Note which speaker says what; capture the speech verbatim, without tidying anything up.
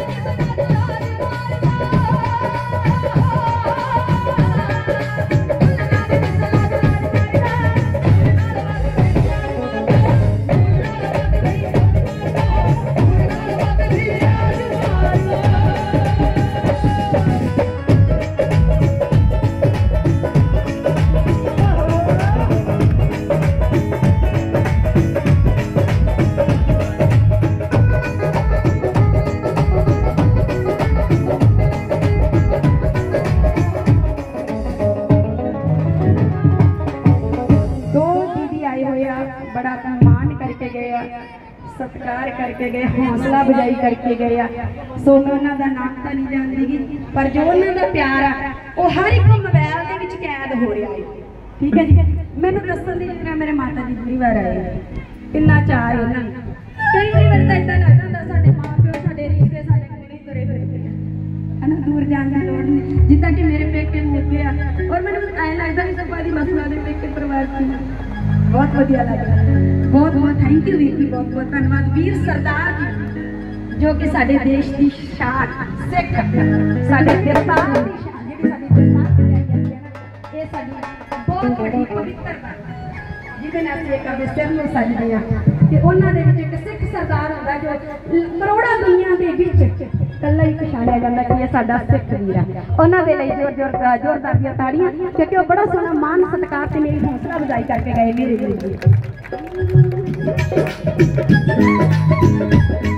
Speaker 1: बड़ा मान करके गए, सत्कार करके गए, हौसला बुझाई करके गए। सो मैं उन्हों का नाम तो नहीं जानती, पर जो उन्होंने प्यार है वो हर एक मोबाइल के कैद हो रहा है। ठीक है जी, मैंने दसन की जितना मेरे माता जी बड़ी बार आए, किन्ना चाह है उन्होंने। कई बार तो इदा लगता होंगे साडे माँ प्यो साडे रिश्ते साडे कोल ही तुरे फिरदे है ना, दूर जाने की लोड़ नहीं। जिदा कि मेरे पेके मौके आ और मैंने ऐ लगता भी सब आदि मसला के पेके परिवार की बहुत बढ़िया लगा। बहुत बहुत थैंक यू वीर जी, बहुत बहुत धन्यवाद वीर सरदार जी जो कि साडे देश की शान सिख साडे दस्तार की शान जी साडी दस्तार की लाई जाती है ना, ये साडी बहुत बड़ी पवित्र बात जिहदे नाल असीं कभी सिर नूं सजदे आ कि उन्हां दे विच एक सिख सरदार हुंदा जो करोड़ां दुनिया दे विच कल्ला ही पछाणिया जांदा कि ये साडा सिख वीर है। उन्हां दे लई जोर जोर जोरदार दी ताड़ियां क्योंकि वो बड़ा सोहना मान सत्कार ते मेरी हौसला बुझाई करके गए मेरे वीर जी।